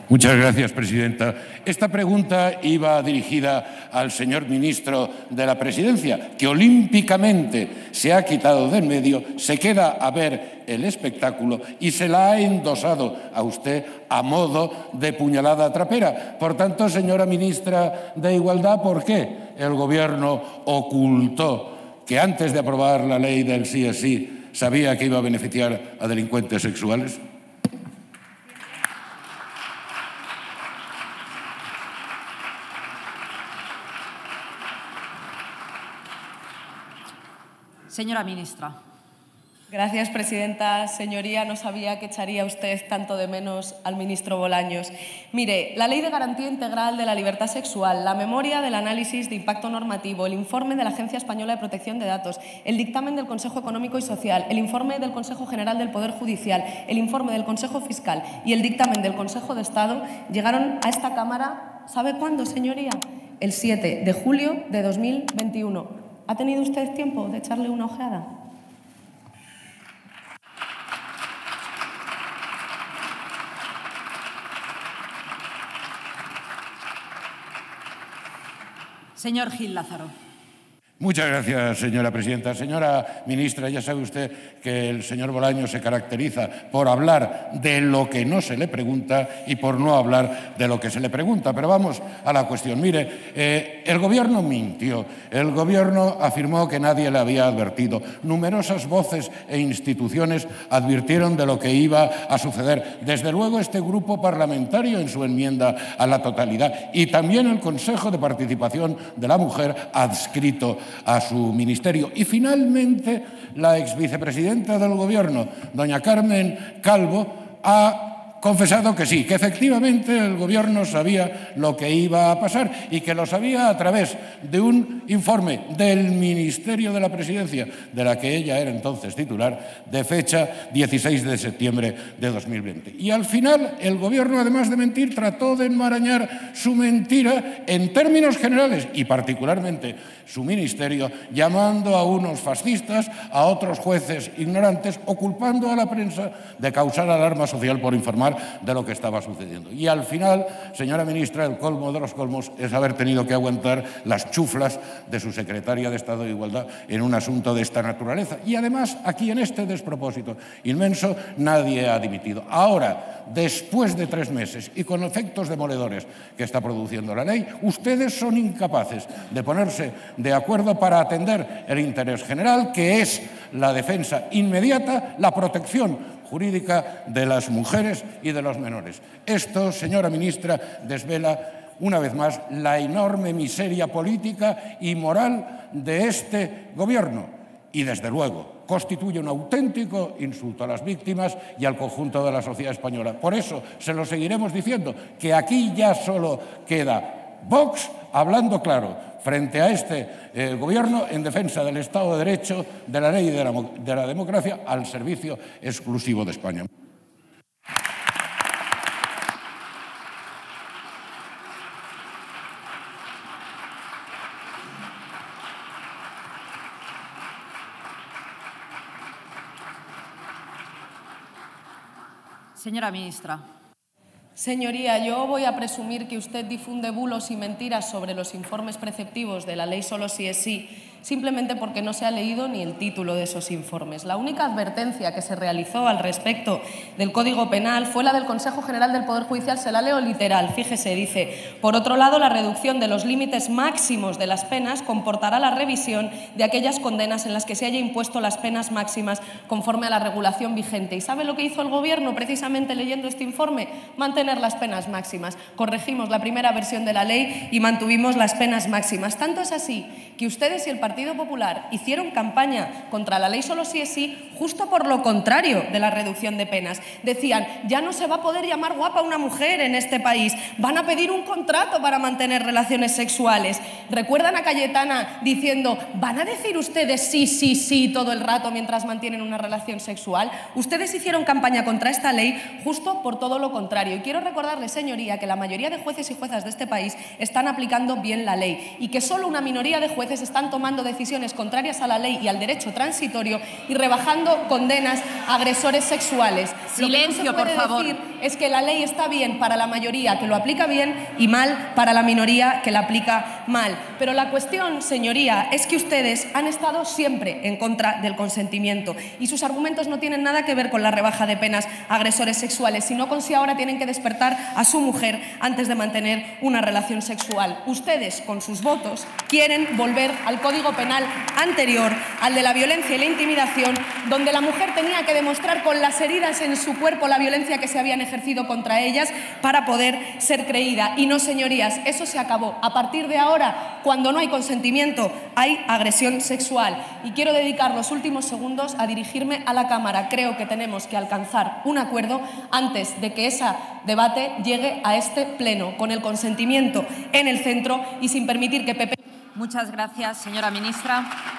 Muchas gracias, presidenta. Esta pregunta iba dirigida al señor ministro de la Presidencia, que olímpicamente se ha quitado de en medio, se queda a ver el espectáculo y se la ha endosado a usted a modo de puñalada trapera. Por tanto, señora ministra de Igualdad, ¿por qué el Gobierno ocultó que antes de aprobar la ley del sí es sí sabía que iba a beneficiar a delincuentes sexuales? Señora ministra. Gracias, presidenta. Señoría, no sabía que echaría usted tanto de menos al ministro Bolaños. Mire, la Ley de Garantía Integral de la Libertad Sexual, la memoria del análisis de impacto normativo, el informe de la Agencia Española de Protección de Datos, el dictamen del Consejo Económico y Social, el informe del Consejo General del Poder Judicial, el informe del Consejo Fiscal y el dictamen del Consejo de Estado llegaron a esta Cámara, ¿sabe cuándo, señoría? El 7 de julio de 2021. ¿Ha tenido usted tiempo de echarle una ojeada? Señor Gil Lázaro. Muchas gracias, señora presidenta. Señora ministra, ya sabe usted que el señor Bolaños se caracteriza por hablar de lo que no se le pregunta y por no hablar de lo que se le pregunta. Pero vamos a la cuestión. Mire, el Gobierno mintió. El Gobierno afirmó que nadie le había advertido. Numerosas voces e instituciones advirtieron de lo que iba a suceder. Desde luego, este grupo parlamentario en su enmienda a la totalidad y también el Consejo de Participación de la Mujer adscrito a su ministerio. Y finalmente, la exvicepresidenta del Gobierno, doña Carmen Calvo, ha confesado que sí, que efectivamente el Gobierno sabía lo que iba a pasar y que lo sabía a través de un informe del Ministerio de la Presidencia, de la que ella era entonces titular, de fecha 16 de septiembre de 2020. Y al final, el Gobierno, además de mentir, trató de enmarañar su mentira en términos generales y particularmente su ministerio, llamando a unos fascistas, a otros jueces ignorantes, o culpando a la prensa de causar alarma social por informar de lo que estaba sucediendo. Y al final, señora ministra, el colmo de los colmos es haber tenido que aguantar las chuflas de su secretaria de Estado de Igualdad en un asunto de esta naturaleza. Y además, aquí en este despropósito inmenso, nadie ha dimitido. Ahora, después de 3 meses y con efectos demoledores que está produciendo la ley, ustedes son incapaces de ponerse de acuerdo para atender el interés general, que es la defensa inmediata, la protección jurídica de las mujeres y de los menores. Esto, señora ministra, desvela una vez más la enorme miseria política y moral de este Gobierno y, desde luego, constituye un auténtico insulto a las víctimas y al conjunto de la sociedad española. Por eso se lo seguiremos diciendo, que aquí ya solo queda Vox hablando claro frente a este Gobierno en defensa del Estado de Derecho, de la ley y de la democracia al servicio exclusivo de España. Señora ministra. Señoría, yo voy a presumir que usted difunde bulos y mentiras sobre los informes preceptivos de la ley Solo sí es sí, simplemente porque no se ha leído ni el título de esos informes. La única advertencia que se realizó al respecto del Código Penal fue la del Consejo General del Poder Judicial. Se la leo literal, fíjese, dice: por otro lado, la reducción de los límites máximos de las penas comportará la revisión de aquellas condenas en las que se haya impuesto las penas máximas conforme a la regulación vigente. ¿Y sabe lo que hizo el Gobierno precisamente leyendo este informe? Mantener las penas máximas. Corregimos la primera versión de la ley y mantuvimos las penas máximas. Tanto es así que ustedes y el Partido Popular hicieron campaña contra la ley Solo sí es sí justo por lo contrario de la reducción de penas. Decían: ya no se va a poder llamar guapa a una mujer en este país, van a pedir un contrato para mantener relaciones sexuales. ¿Recuerdan a Cayetana diciendo: van a decir ustedes sí, sí, sí todo el rato mientras mantienen una relación sexual? Ustedes hicieron campaña contra esta ley justo por todo lo contrario. Y quiero recordarle, señoría, que la mayoría de jueces y juezas de este país están aplicando bien la ley y que solo una minoría de jueces están tomando tomando decisiones contrarias a la ley y al derecho transitorio y rebajando condenas a agresores sexuales. Silencio, Lo que no se puede por favor. decir es que la ley está bien para la mayoría, que lo aplica bien, y mal para la minoría, que la aplica mal. Pero la cuestión, señoría, es que ustedes han estado siempre en contra del consentimiento y sus argumentos no tienen nada que ver con la rebaja de penas a agresores sexuales, sino con si ahora tienen que despertar a su mujer antes de mantener una relación sexual. Ustedes, con sus votos, quieren volver al Código Penal anterior, al de la violencia y la intimidación, donde la mujer tenía que demostrar con las heridas en su cuerpo la violencia que se habían ejercido contra ellas para poder ser creída. Y no, señorías, eso se acabó. A partir de ahora, cuando no hay consentimiento, hay agresión sexual. Y quiero dedicar los últimos segundos a dirigirme a la Cámara. Creo que tenemos que alcanzar un acuerdo antes de que ese debate llegue a este Pleno, con el consentimiento en el centro y sin permitir que PP... Muchas gracias, señora ministra.